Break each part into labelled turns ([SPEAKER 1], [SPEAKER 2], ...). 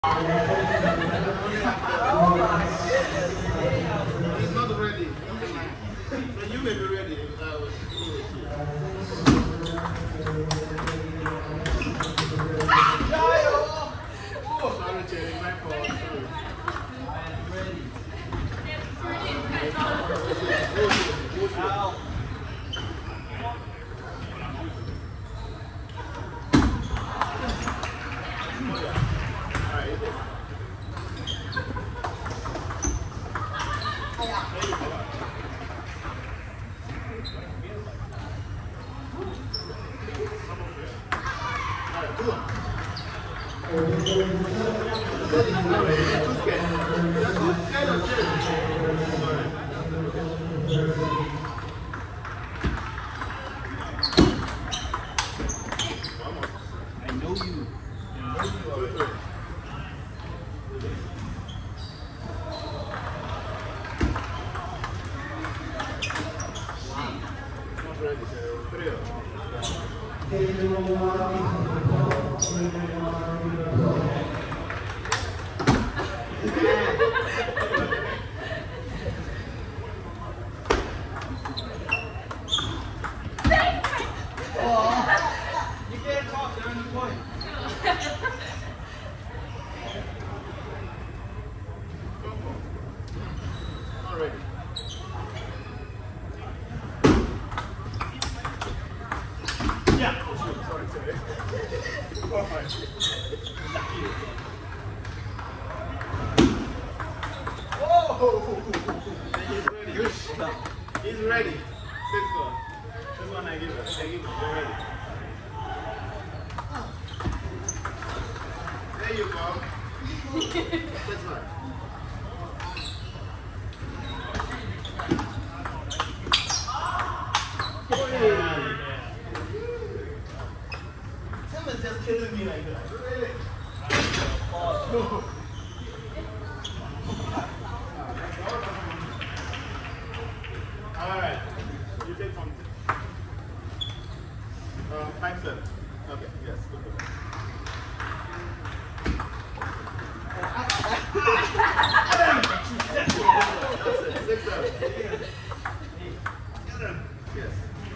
[SPEAKER 1] He's not ready. But you may be ready. Sorry, Jerry, my fault. He's ready. 6-4. This one I give it. You're ready. There you go. 6-4. Tim is just killing me like that. Really? Alright. You take from 5-7. Okay, yes, good. That's it. 6-7. Yes.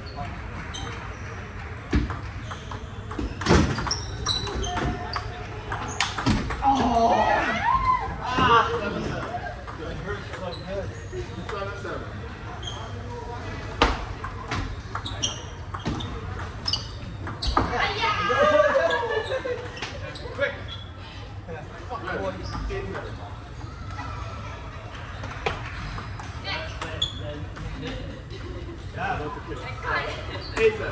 [SPEAKER 1] That hurts so good. 7-7. Quick. Fuck boy. 8-7.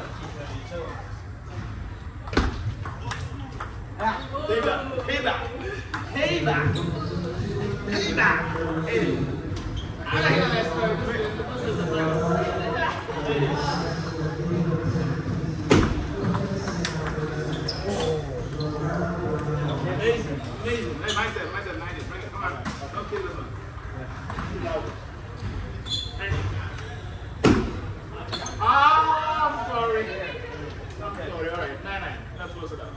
[SPEAKER 1] Payback. Hey. I like the last one. Amazing. Hey, myself, 90. Bring it. Come on. Don't kill this one. I'm sorry. Sorry. All right. 9-9. Let's close it up.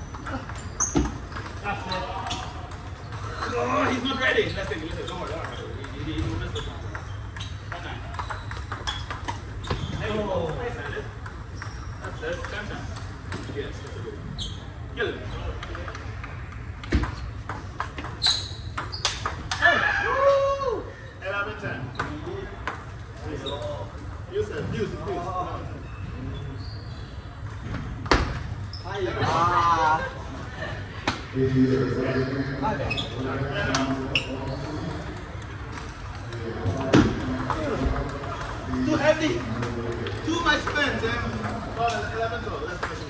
[SPEAKER 1] That's it. Oh, he's not ready. Let's take it. Don't worry. He missed the one. 9-9. There you go. Nice, Andy. That's it. 10-10. Yes, that's a good one. Kill it. Hey! Woo! 11-10. Use it, please. Too heavy. Too much spent, 11-12. Let's finish.